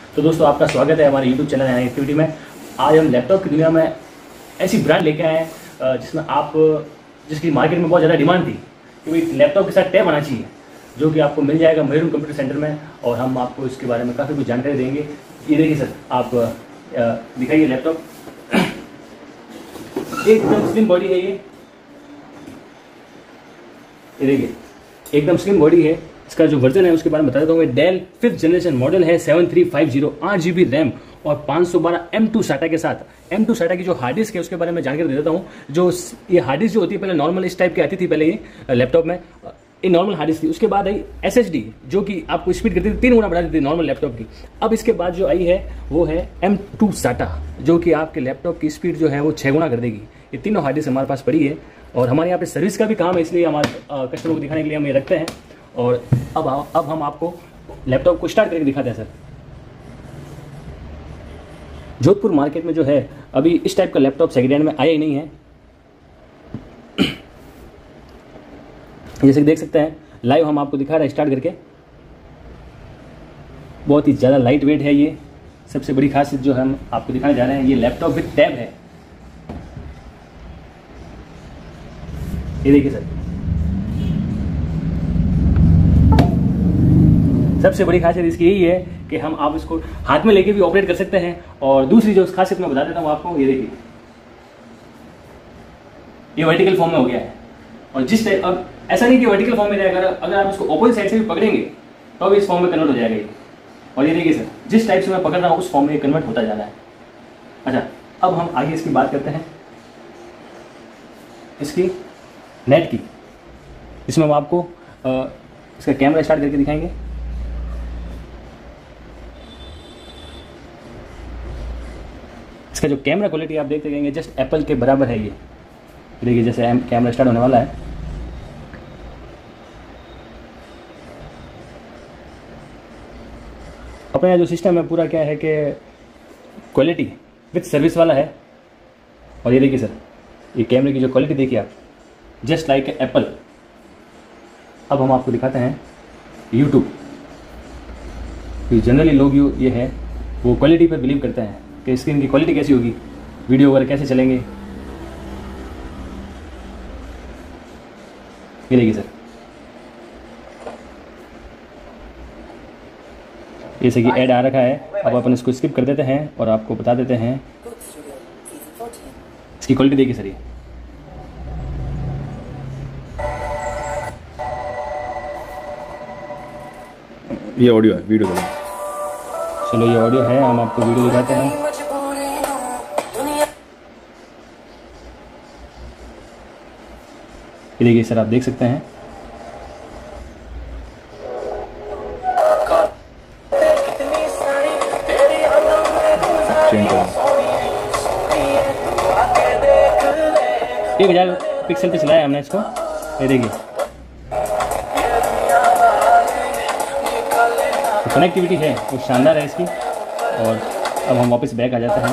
तो दोस्तों आपका स्वागत है हमारे यूट्यूब चैनल नई एक्टिविटी में। आज हम लैपटॉप की दुनिया में ऐसी ब्रांड लेके आए हैं जिसकी मार्केट में बहुत ज़्यादा डिमांड थी कि भाई लैपटॉप के साथ टैब आना चाहिए, जो कि आपको मिल जाएगा मयूर कंप्यूटर सेंटर में। और हम आपको इसके बारे में काफ़ी कुछ जानकारी देंगे। ये देखिए सर, आप दिखाइए लैपटॉप, एकदम स्लिम बॉडी है ये देखिए एकदम स्लिम बॉडी है। इसका जो वर्जन है उसके बारे में बता देता हूँ मैं। डेल 5th जनरेशन मॉडल है, 7350, 8GB रैम और 512 M2 SATA के साथ। M2 SATA की जो हार्ड डिस्क है उसके बारे में जानकारी दे देता हूँ। जो ये हार्ड डिस्क जो होती है पहले नॉर्मल इस टाइप की आती थी पहले ये लैपटॉप में, ये नॉर्मल हार्ड डिस्क थी। उसके बाद आई SSD जो कि आपको स्पीड करती थी 3 गुना बढ़ा देती थी नॉर्मल लैपटॉप की। अब इसके बाद जो आई है वो है M2 SATA, जो कि आपके लैपटॉप की स्पीड जो है वो 6 गुना कर देगी। ये तीनों हार्ड डिस्क हमारे पास पड़ी है और हमारे यहाँ पे सर्विस का भी काम है, इसलिए हमारे कस्टमर को दिखाने के लिए हम ये रखते हैं। और अब हम आपको लैपटॉप को स्टार्ट करके दिखाते हैं सर। जोधपुर मार्केट में जो है अभी इस टाइप का लैपटॉप सेकेंड हैंड में आया ही नहीं है। जैसे कि देख सकते हैं लाइव हम आपको दिखा रहे हैं स्टार्ट करके। बहुत ही ज़्यादा लाइट वेट है ये। सबसे बड़ी खासियत जो हम आपको दिखाने जा रहे हैं, ये लैपटॉप विद टैब है। ये देखिए सर, सबसे बड़ी खासियत इसकी यही है कि आप इसको हाथ में लेके भी ऑपरेट कर सकते हैं। और दूसरी जो खासियत मैं बता देता हूँ आपको, ये देखिए ये वर्टिकल फॉर्म में हो गया है। और जिस टाइप, अब ऐसा नहीं कि वर्टिकल फॉर्म में रहेगा, अगर आप इसको ऑपोजिट साइड से भी पकड़ेंगे तो भी इस फॉर्म में कन्वर्ट हो जाएगा ये। और ये देखिए सर, जिस टाइप से मैं पकड़ रहा हूँ उस फॉर्म में कन्वर्ट होता जा रहा है। अच्छा, अब हम आगे इसकी बात करते हैं, इसकी नेट की। इसमें हम आपको इसका कैमरा स्टार्ट करके दिखाएंगे। इसका जो कैमरा क्वालिटी आप देखते रहेंगे जस्ट एप्पल के बराबर है ये। देखिए जैसे कैमरा स्टार्ट होने वाला है। अपना जो सिस्टम है पूरा क्या है कि क्वालिटी विद सर्विस वाला है। और ये देखिए सर, ये कैमरे की जो क्वालिटी देखिए आप, जस्ट लाइक एप्पल। अब हम आपको दिखाते हैं यूट्यूब। जनरली लोग ये है वो क्वालिटी पर बिलीव करते हैं कि स्क्रीन की क्वालिटी कैसी होगी, वीडियो वगैरह कैसे चलेंगे। ये देखिए सर, जैसे कि ऐड आ रखा है। अब अपन इसको स्किप कर देते हैं और आपको बता देते हैं इसकी क्वालिटी देखिए सर। ये ऑडियो है, वीडियो है। चलो ये ऑडियो है, हम आपको वीडियो दिखाते हैं। ये देखिए सर, आप देख सकते हैं। एक 1000 पिक्सल पे चलाया हमने इसको। ये देखिए तो कनेक्टिविटी है वो शानदार है इसकी। और अब हम वापस बैक आ जाते हैं।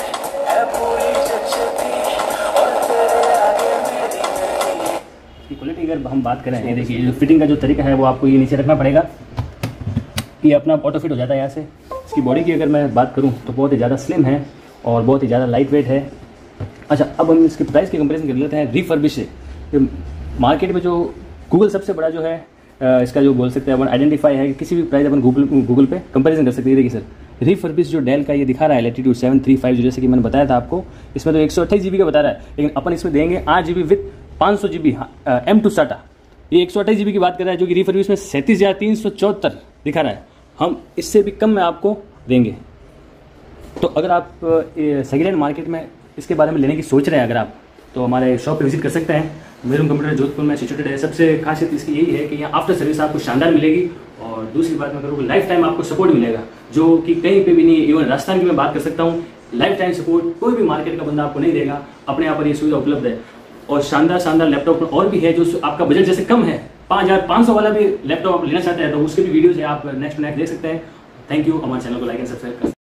इसकी क्वालिटी अगर हम बात करें, ये देखिए जो फिटिंग का जो तरीका है वो आपको ये नीचे रखना पड़ेगा। ये अपना ऑटो फिट हो जाता है यहाँ से। इसकी बॉडी की अगर मैं बात करूँ तो बहुत ही ज़्यादा स्लिम है और बहुत ही ज़्यादा लाइट वेट है। अच्छा, अब हम इसके प्राइस की कंपैरिजन कर लेते हैं रिफर्बिश से। मार्केट में जो गूगल सबसे बड़ा जो है इसका जो बोल सकते हैं अपन आइडेंटिफाई है कि किसी भी प्राइस अपन गूगल पे कंपैरिजन कर सकते हैं। देखिए सर, रिफर्बिश जो डेल का ये दिखा रहा है लैटिट्यूड 7350, जैसे कि मैंने बताया था आपको, इसमें तो 128 GB का बता रहा है, लेकिन अपन इसमें देंगे 8 GB with 500 GB M2 SATA। ये 128 GB की बात कर रहा है, जो कि रिफर्बिश में 37,374 दिखा रहा है। हम इससे भी कम में आपको देंगे। तो अगर आप सेकेंड हैंड मार्केट में इसके बारे में लेने की सोच रहे हैं अगर आप, तो हमारे शॉप पे विजिट कर सकते हैं। मयूर कंप्यूटर जोधपुर में सिचुएटेड है। सबसे खासियत इसकी यही है कि यहाँ आफ्टर सर्विस आपको शानदार मिलेगी। और दूसरी बात मैं करूँ, लाइफ टाइम आपको सपोर्ट मिलेगा, जो कि कहीं पे भी नहीं है। इवन राजस्थान की मैं बात कर सकता हूँ, लाइफ टाइम सपोर्ट कोई भी मार्केट का बंदा आपको नहीं देगा। अपने यहाँ पर ये सुविधा उपलब्ध है। और शानदार लैपटॉप और भी है जो आपका बजट जैसे कम है, 5500 वाला भी लैपटॉप आप लेना चाहते हैं तो उसके भी वीडियोज है, आप नेक्स्ट देख सकते हैं। Thank you. हमारे चैनल को लाइक एंड सब्सक्राइब करें।